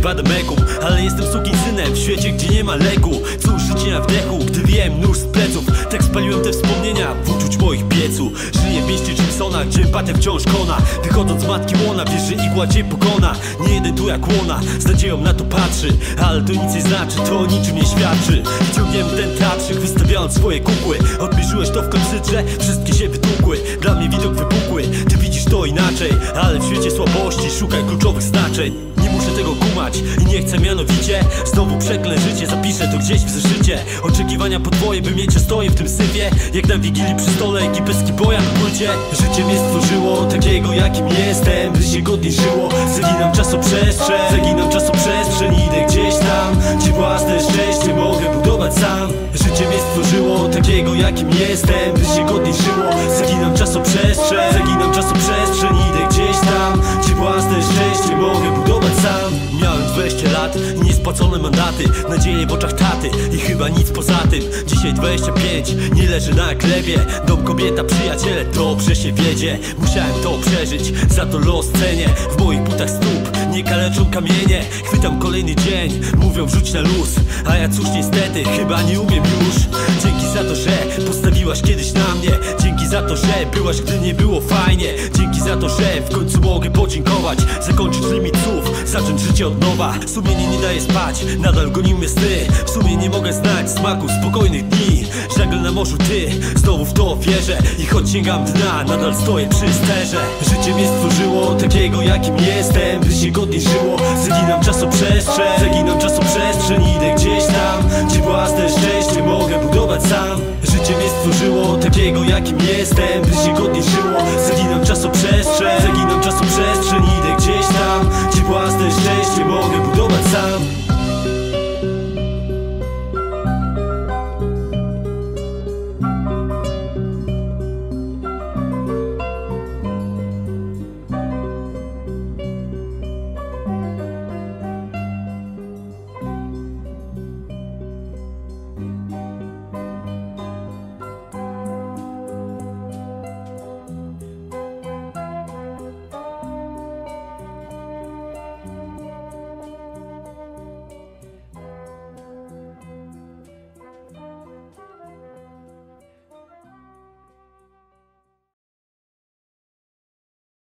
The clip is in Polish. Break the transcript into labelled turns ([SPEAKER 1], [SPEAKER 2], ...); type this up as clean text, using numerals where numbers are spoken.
[SPEAKER 1] bademecum, ale jestem sukinsynem w świecie, gdzie nie ma leku. Cóż, życie na wdechu, gdy wiem nóż z pleców. Tak spaliłem te wspomnienia w uczuć moich piecu. Żyję w mieście Jamesona, gdzie empatia wciąż kona. Wychodząc z matki łona, wiesz, że igła cię pokona. Nie jeden tu jak łona, z nadzieją na to patrzy, ale to nic nie znaczy, to o niczym nie świadczy. Wciągniemy ten teatrzyk, wystawiając swoje kukły. Odmierzyłeś to w koncytrze, wszystkie się wytłukły. Dla mnie widok wypukły, ty widzisz to inaczej. Ale w świecie słabości szukaj kluczowych znaczeń. Nie muszę tego kumać i nie chcę mianowicie znowu przeklę życie, zapiszę to gdzieś w zeszycie. Oczekiwania podwoje, by mieć stoję w tym syfie. Jak na wigilii przy stole ekipy skiboja na płycie. Życie mnie stworzyło takiego jakim jestem, by się godnie żyło. Zaginam czasoprzestrzeń, idę gdzieś tam, gdzie własne szczęście mogę budować sam. Życie mnie stworzyło takiego jakim jestem, by się godnie żyło. Zaginam czasoprzestrzeń, idę gdzieś tam, gdzie własne szczęście mogę budować sam. Miałem 20 lat i niespłacone mandaty, nadzieje w oczach taty i chyba nic poza tym. Dzisiaj 25, nie leżę na glebie. Dom, kobieta, przyjaciele, dobrze się wiedzie. Musiałem to przeżyć, za to los cenię. W moich butach stóp nie kaleczą kamienie. Chwytam kolejny dzień, mówią wrzuć na luz, a ja cóż niestety, chyba nie umiem już. Dzięki za to, że postawiłaś kiedyś na mnie. Dzięki za to, że byłaś, gdy nie było fajnie. Dzięki za to, że w końcu mogę podziękować. Zakończyć limit słów, zacząć życie od nowa. Sumienie nie daje spać, nadal gonimy sny. W sumie nie mogę znać smaku spokojnych dni. Żagle na morzu, ty, znowu w to wierzę. I choć sięgam dna, nadal stoję przy sterze. Życie mnie stworzyło takiego jakim jestem, by się godnie żyło. Zaginam czasoprzestrzeń, idę gdzieś tam, gdzie własne szczęście mogę budować sam. Życie mnie stworzyło takiego jakim jestem, by się godnie